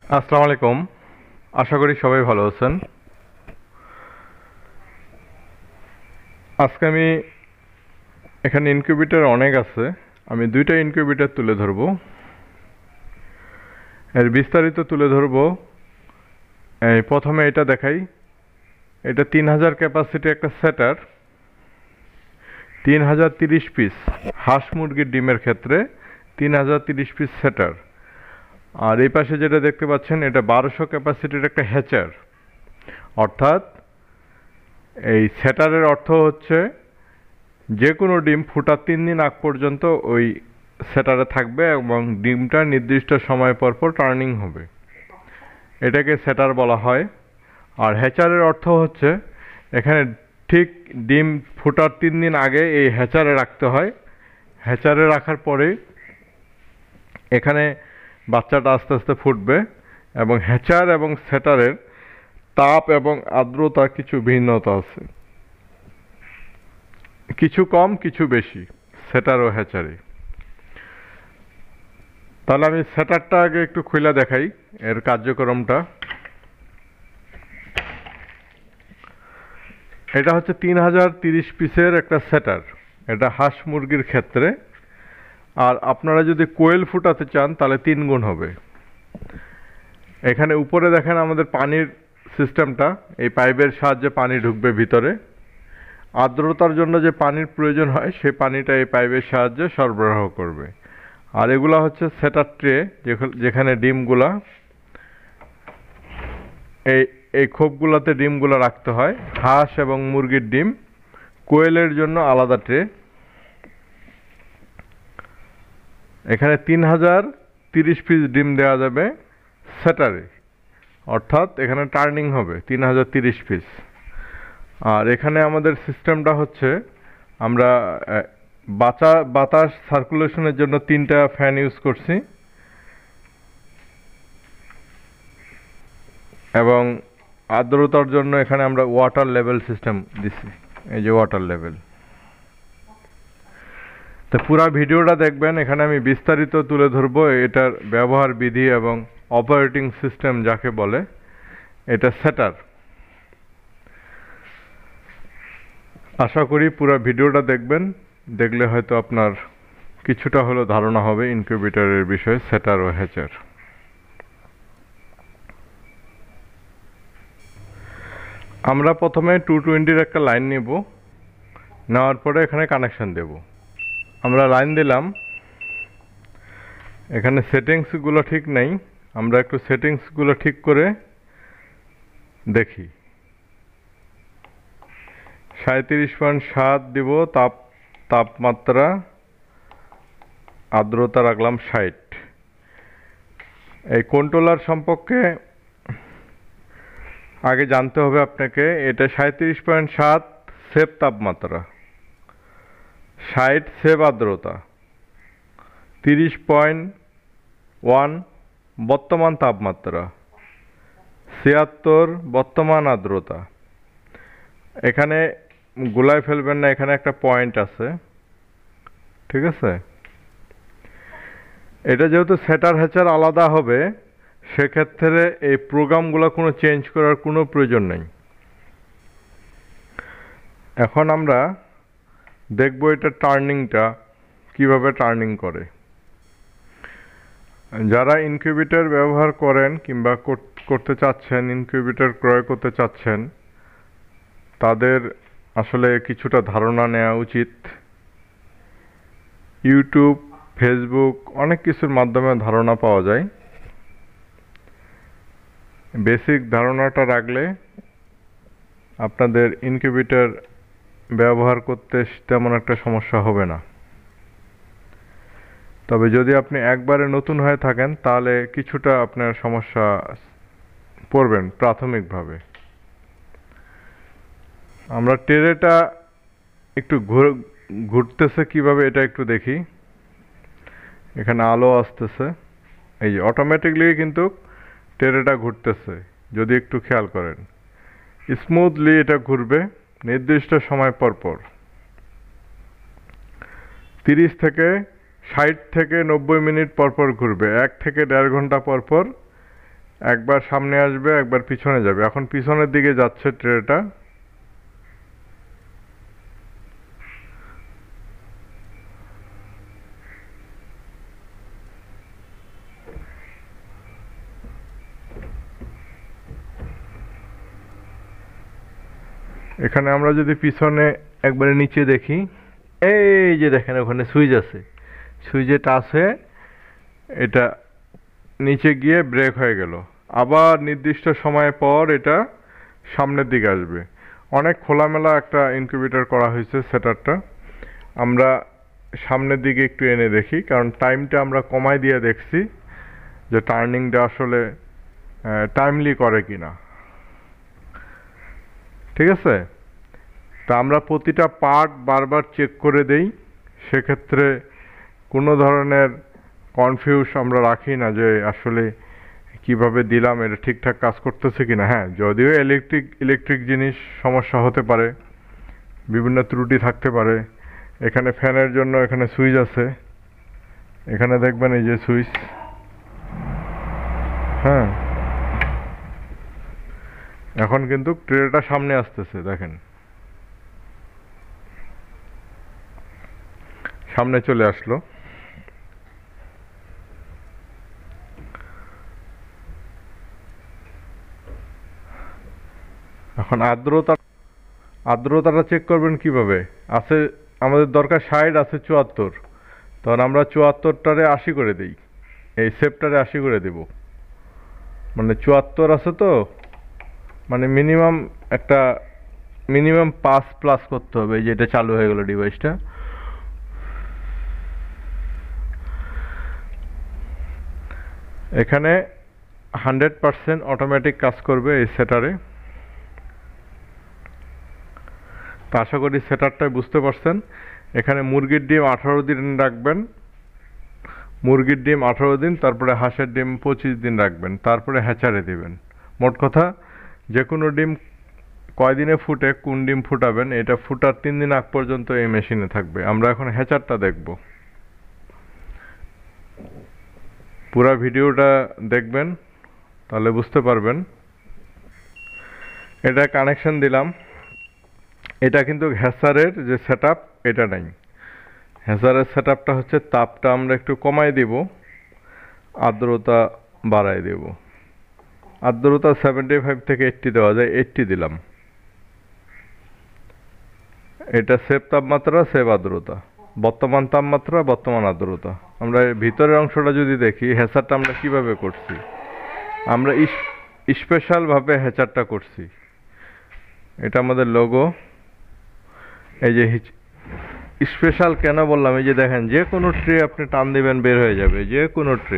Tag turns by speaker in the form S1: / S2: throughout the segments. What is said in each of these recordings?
S1: আসসালামু আলাইকুম। আশা করি সবাই ভালো আছেন। আজকে আমি এখানে ইনকিউবেটর অনেক আছে, আমি দুইটা ইনকিউবেটর তুলে ধরব, এর বিস্তারিত তুলে ধরব। প্রথমে এটা দেখাই। এটা 3000 ক্যাপাসিটি একটা সেটার, 3030 পিস হাঁস মুরগির ডিমের ক্ষেত্রে 3030 পিস সেটার। আর এই পাশে যেটা দেখতে পাচ্ছেন এটা 1200 ক্যাপাসিটির একটা হ্যাচার। অর্থাৎ এই সেটারের অর্থ হচ্ছে যে কোনো ডিম ফোটার 3 দিন আগ পর্যন্ত ওই সেটারে থাকবে এবং ডিমটা নির্দিষ্ট সময় পর পর টার্নিং হবে, এটাকে সেটার বলা হয়। আর হ্যাচারের অর্থ হচ্ছে এখানে ঠিক ডিম ফোটার 3 দিন আগে এই হ্যাচারে রাখতে হয়। হ্যাচারে রাখার পরে এখানে বাচ্চাটা আস্তে আস্তে ফুটবে এবং হ্যাচার এবং সেটারের তাপ এবং আর্দ্রতা কিছু ভিন্নতা আছে, কিছু কম কিছু বেশি সেটার ও হ্যাচারে। তাহলে আমি সেটারটা আগে একটু খুলে দেখাই এর কার্যক্রমটা। এটা হচ্ছে 3030 পিসের একটা সেটার, এটা হাঁস মুরগির ক্ষেত্রে। আর আপনারা যদি কোয়েল ফুটাতে চান তাহলে 3 গুণ হবে। এখানে উপরে দেখেন আমাদের পানির সিস্টেমটা, এই পাইপের সাহায্যে পানি ঢুকবে ভিতরে। আর্দ্রতার জন্য যে পানির প্রয়োজন হয় সেই পানিটা এই পাইপের সাহায্যে সরবরাহ করবে। আর এগুলা হচ্ছে সেটার ট্রে, যেখানে ডিমগুলা এই এই খোপগুলোতে ডিমগুলো রাখতে হয়। হাঁস এবং মুরগির ডিম, কোয়েলের জন্য আলাদা ট্রে। এখানে 3030 পিস ডিম দেওয়া যাবে সেটারে, অর্থাৎ এখানে টার্নিং হবে 3030 পিস। আর এখানে আমাদের সিস্টেমটা হচ্ছে আমরা বাতাস সার্কুলেশনের জন্য 3টা ফ্যান ইউজ করছি এবং আর্দ্রতার জন্য এখানে আমরা ওয়াটার লেভেল সিস্টেম দিছি, এই যে ওয়াটার লেভেল। তো পুরো ভিডিওটা দেখবেন, এখানে আমি বিস্তারিত তুলে ধরবো এটার ব্যবহার বিধি এবং অপারেটিং সিস্টেম যাকে বলে। এটা সেটার। আশা করি পুরো ভিডিওটা দেখবেন, দেখলে হয়তো আপনার কিছুটা হলেও ধারণা হবে ইনকিউবেটরের বিষয়ে, সেটার ও হ্যাচার। আমরা প্রথমে 220-র একটা লাইন নেব, নেওয়ার পরে এখানে কানেকশন দেব। আমরা লাইন দিলাম, এখানে সেটিংসগুলো ঠিক নেই, আমরা একটু সেটিংসগুলো ঠিক করে দেখি। 37.7 দিব তাপমাত্রা, আর্দ্রতা রাখলাম 60। এই কন্ট্রোলার সম্পর্কে আগে জানতে হবে আপনাকে। এটা 37.7 সেভ তাপমাত্রা, 60 সেভ আর্দ্রতা, 30.1 বর্তমান তাপমাত্রা, 76 বর্তমান আর্দ্রতা। এখানে গুলায় ফেলবেন না, এখানে একটা পয়েন্ট আছে, ঠিক আছে? এটা যেহেতু সেটার হ্যাচার আলাদা হবে, সেক্ষেত্রে এই প্রোগ্রামগুলো কোনো চেঞ্জ করার কোনো প্রয়োজন নেই। এখন আমরা দেখব এটা টার্নিংটা কিভাবে টার্নিং করে। যারা ইনকিউবেটর ব্যবহার করেন কিংবা করতে চাচ্ছেন, ইনকিউবেটর ক্রয় করতে চাচ্ছেন, তাদের আসলে কিছুটা ধারণা নেওয়া উচিত। ইউটিউব, ফেসবুক অনেক কিছুর মাধ্যমে ধারণা পাওয়া যায়। বেসিক ধারণাটা রাখলে আপনাদের ইনকিউবেটর ব্যবহার করতে তেমন একটা সমস্যা হবে না। তবে যদি আপনি একবারে নতুন হয়ে থাকেন তাহলে কিছুটা আপনার সমস্যা পড়বেন প্রাথমিকভাবে। আমরা ট্রেটা একটু ঘুরতেছে কিভাবে এটা একটু দেখি। এখানে আলো আসতেছে, এই যে অটোমেটিকলি কিন্তু ট্রেটা ঘুরতেছে, যদি একটু খেয়াল করেন। স্মুথলি এটা ঘুরবে নির্দিষ্ট সময় পর পর। 30 থেকে 60 থেকে 90 মিনিট পর পর ঘুরবে, 1 থেকে 1.5 ঘন্টা পর পর একবার সামনে আসবে, একবার পিছনে যাবে। এখন পিছনের দিকে যাচ্ছে ট্রেটা। এখানে আমরা যদি পিছনে একবারে নিচে দেখি, এই যে দেখেন ওখানে সুইচ আছে, সুইচে টাচ হয়ে এটা নিচে গিয়ে ব্রেক হয়ে গেল। আবার নির্দিষ্ট সময় পর এটা সামনের দিকে আসবে। অনেক খোলামেলা একটা ইনকিউবেটর করা হয়েছে সেটারটা। আমরা সামনের দিকে একটু এনে দেখি, কারণ টাইমটা আমরা কমাই দিয়ে দেখছি যে টার্নিংটা আসলে টাইমলি করে কিনা। ঠিক আছে, তা আমরা প্রতিটা পার্ট বারবার চেক করে দেই, সেক্ষেত্রে কোনো ধরনের কনফিউজ আমরা রাখি না যে আসলে কিভাবে দিলাম এটা ঠিকঠাক কাজ করতেছে কিনা। হ্যাঁ, যদিও ইলেকট্রিক জিনিস সমস্যা হতে পারে, বিভিন্ন ত্রুটি থাকতে পারে। এখানে ফ্যানের জন্য এখানে সুইচ আছে, এখানে দেখবেন এই যে সুইচ। হ্যাঁ, এখন কিন্তু ট্রেটা সামনে আসতেছে, দেখেন সামনে চলে আসলো। এখন আর্দ্রতাটা চেক করবেন কিভাবে? আছে আমাদের দরকার 60, আছে 74, তখন আমরা 74টারে 80 করে দিই, এই সেপটারে 80 করে দেব। মানে 74 আছে তো, মানে মিনিমাম 5+ করতে হবে। এই যে এটা চালু হয়ে গেল ডিভাইসটা। এখানে 100% অটোমেটিক কাজ করবে এই সেটারে। তা আশা করি সেটারটাই বুঝতে পারছেন। এখানে মুরগির ডিম 18 দিন রাখবেন, মুরগির ডিম 18 দিন, তারপরে হাঁসের ডিম 25 দিন রাখবেন, তারপরে হ্যাচারে দিবেন। মোট কথা, যে কোনো ডিম কয়দিনে ফুটে, কোন ডিম ফুটাবেন, এটা ফুটার 3 দিন আগ পর্যন্ত এই মেশিনে থাকবে। আমরা এখন হ্যাচারটা দেখব। পুরা ভিডিওটা দেখবেন, তাহলে বুঝতে পারবেন। এটা কানেকশন দিলাম। এটা কিন্তু হ্যাচারের যে সেটআপ এটা নাই। হ্যাচারের সেটআপটা হচ্ছে তাপটা আমরা একটু কমাই দিব, আর্দ্রতা বাড়াই দেব। আর্দ্রতা 75 থেকে 80 দেওয়া যায়, 80 দিলাম। এটা সেভ তাপমাত্রা, সেভ আর্দ্রতা, বর্তমান তাপমাত্রা, বর্তমান আর্দ্রতা। আমরা ভিতরের অংশটা যদি দেখি, হ্যাচারটা আমরা কিভাবে করছি, আমরা স্পেশালভাবে হ্যাচারটা করছি। এটা আমাদের লোগো। এই যে স্পেশাল কেন বললাম, এই যে দেখেন, যে কোনো ট্রে আপনি টান দিবেন বের হয়ে যাবে, যে কোনো ট্রে।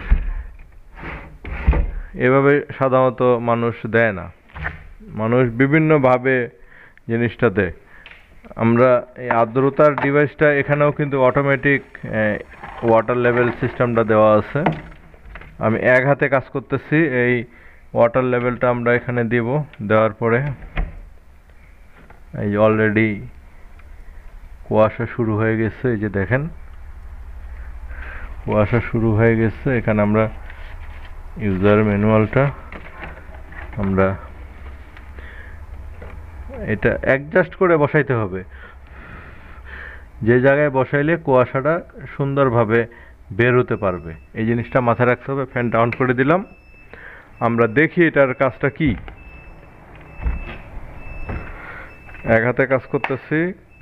S1: এভাবে সাধারণত মানুষ দেয় না, মানুষ বিভিন্নভাবে জিনিসটা দেয়। আমরা এই আর্দ্রতার ডিভাইসটা এখানেও কিন্তু অটোমেটিক ওয়াটার লেভেল সিস্টেমটা দেওয়া আছে। আমি এক হাতে কাজ করতেছি। এই ওয়াটার লেভেলটা আমরা এখানে দিব, দেওয়ার পরে এই অলরেডি কুয়াশা শুরু হয়ে গেছে। এই যে দেখেন কুয়াশা শুরু হয়ে গেছে। এখানে আমরা ইউজার ম্যানুয়ালটা আমরা এটা অ্যাডজাস্ট করে বসাইতে হবে, যে জায়গায় বসাইলে কুয়াশাটা সুন্দরভাবে বের হতে পারবে, এই জিনিসটা মাথায় রাখতে হবে। ফ্যান ডাউন করে দিলাম, আমরা দেখি এটার কাজটা কি। এক হাতে কাজ করতেছি।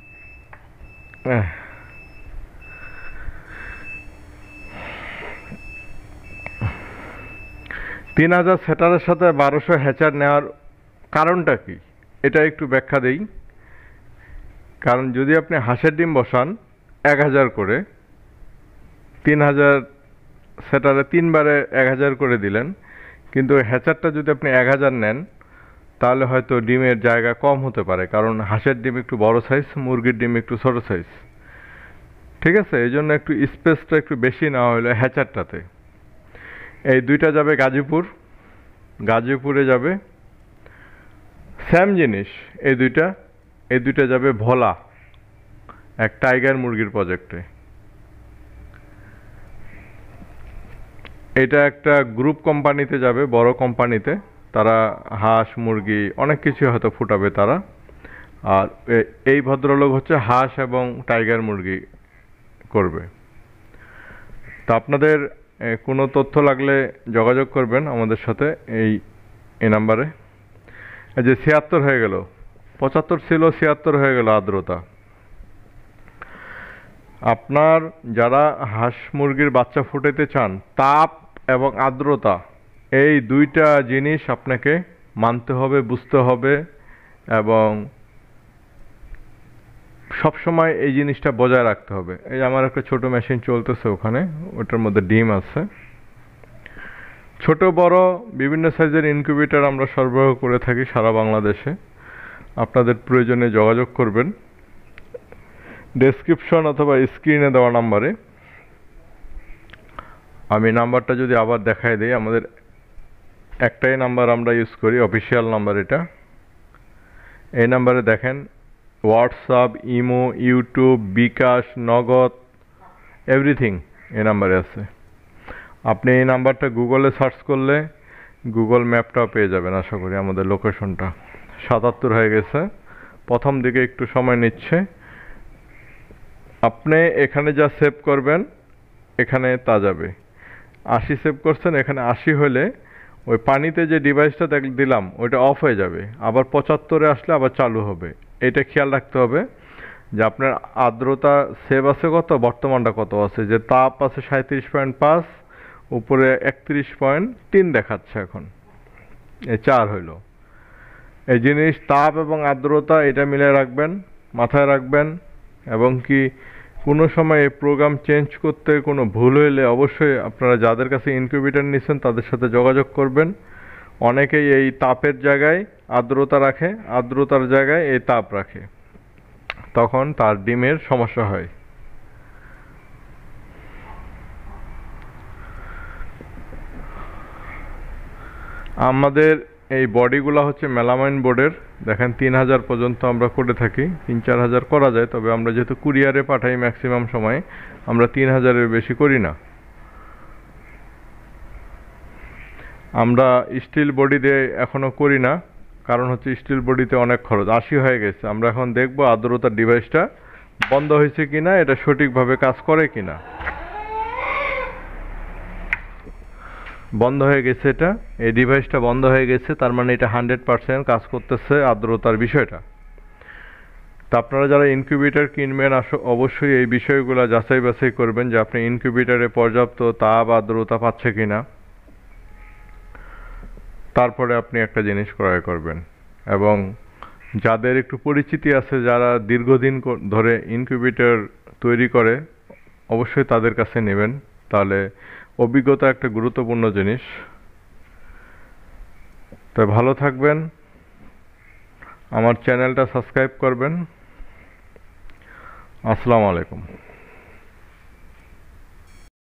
S1: 3000 সেটারের সাথে 1200 হ্যাচার নেওয়ার কারণটা কি, এটা একটু ব্যাখ্যা দেই। কারণ যদি আপনি হাঁসের ডিম বসান 1000 করে, 3000 সেটারে 3 বারে 1000 করে দিলেন, কিন্তু হ্যাচারটা যদি আপনি 1000 নেন, তাহলে হয়তো ডিমের জায়গা কম হতে পারে, কারণ হাঁসের ডিম একটু বড় সাইজ, মুরগির ডিম একটু ছোট সাইজ। ঠিক আছে, এই জন্য একটু স্পেসটা একটু বেশি নেওয়া হলো হ্যাচারটাতে। এই দুইটা যাবে গাজীপুরে যাবে। সেম জিনিস, এই দুইটা যাবে ভোলা, এক টাইগার মুরগির প্রজেক্টে। এটা একটা গ্রুপ কোম্পানিতে যাবে, বড় কোম্পানিতে। তারা হাঁস মুরগি অনেক কিছু হয়তো ফুটাবে তারা। আর এই ভদ্রলোক হচ্ছে হাঁস এবং টাইগার মুরগি করবে। তা আপনাদের কোনো তথ্য লাগলে যোগাযোগ করবেন আমাদের সাথে এই নাম্বারে। এই যে ৭৬ হয়ে গেল, ৭৫ ছিল ৭৬ হয়ে গেল আর্দ্রতা। আপনার যারা হাঁস মুরগির বাচ্চা ফুটাতে চান, তাপ এবং আর্দ্রতা এই দুইটা জিনিস আপনাকে মানতে হবে, বুঝতে হবে এবং সবসময় এই জিনিসটা বজায় রাখতে হবে। এই আমার একটা ছোট মেশিন চলতেছে ওখানে, ওটার মধ্যে ডিম আছে। ছোট বড় বিভিন্ন সাইজের ইনকিউবেটর আমরা সরবরাহ করে থাকি সারা বাংলাদেশে। আপনাদের প্রয়োজনে যোগাযোগ করবেন ডেসক্রিপশন অথবা স্ক্রিনে দেওয়া নাম্বারে। আমি নাম্বারটা যদি আবার দেখাই দিই, আমাদের একটাই নাম্বার আমরা ইউজ করি, অফিসিয়াল নাম্বার এটা। এই নাম্বারে দেখেন হোয়াটসঅ্যাপ, ইমো, ইউটিউব, বিকাশ, নগদ এভরিথিং এই নাম্বারে আছে। আপনি এই নাম্বারটা গুগলে সার্চ করলে গুগল ম্যাপটাও পেয়ে যাবেন আশা করি। আমাদের লোকেশনটা ৭৭ হয়ে গেছে, প্রথম দিকে একটু সময় নিচ্ছে। আপনি এখানে যা সেভ করবেন এখানে তা যাবে। ৮০ সেভ করছেন, এখানে ৮০ হলে ওই পানিতে যে ডিভাইসটা দিলাম ওইটা অফ হয়ে যাবে, আবার ৭৫-এ আসলে আবার চালু হবে। এটা খেয়াল রাখতে হবে যে আপনার আর্দ্রতা সেভ আছে কত, বর্তমানটা কত আছে। যে তাপ আছে ৩৭.৫, উপরে ৩১.৩ দেখাচ্ছে এখন, এই ৪ হইল। এই জিনিস তাপ এবং আর্দ্রতা এটা মিলে রাখবেন, মাথায় রাখবেন। এবং কি কোনো সময় এই প্রোগ্রাম চেঞ্জ করতে কোনো ভুল হইলে অবশ্যই আপনারা যাদের কাছে ইনকিউবেটর নিচ্ছেন তাদের সাথে যোগাযোগ করবেন। অনেকেই এই তাপের জায়গায় আর্দ্রতা রাখে, আর্দ্রতার জায়গায় এই তাপ রাখে, তখন তার ডিমের সমস্যা হয়। আমাদের এই বডিগুলো হচ্ছে মেলামাইন বোর্ডের। দেখেন ৩,০০০ পর্যন্ত আমরা করে থাকি, ৩-৪ হাজার করা যায়। তবে আমরা যেহেতু কুরিয়ারে পাঠাই ম্যাক্সিমাম সময়, আমরা ৩,০০০-এর বেশি করি না। আমরা স্টিল বডি দিয়ে এখনো করি না, কারণ হচ্ছে স্টিল বডিতে অনেক খরচ। ৮০ হয়ে গেছে, আমরা এখন দেখব আর্দ্রতার ডিভাইসটা বন্ধ হয়েছে কিনা, এটা সঠিকভাবে কাজ করে কিনা। বন্ধ হয়ে গেছে, এটা এই ডিভাইসটা বন্ধ হয়ে গেছে, তার মানে এটা 100% কাজ করতেছে আর্দ্রতার বিষয়টা। তা আপনারা যারা ইনকিউবেটর কিনবেন অবশ্যই এই বিষয়গুলো যাচাই বাছাই করবেন যে আপনি ইনকিউবেটরে পর্যাপ্ত তাপ আর্দ্রতা পাচ্ছে কিনা, তারপরে আপনি একটা জিনিস ক্রয় করবেন। এবং যাদের একটু পরিচিতি আছে, যারা দীর্ঘদিন ধরে ইনকিউবেটর তৈরি করে, অবশ্যই তাদের কাছে নেবেন। তাহলে অভিজ্ঞতা একটা গুরুত্বপূর্ণ জিনিস। তো ভালো থাকবেন, আমার চ্যানেলটা সাবস্ক্রাইব করবেন। আসসালামু আলাইকুম।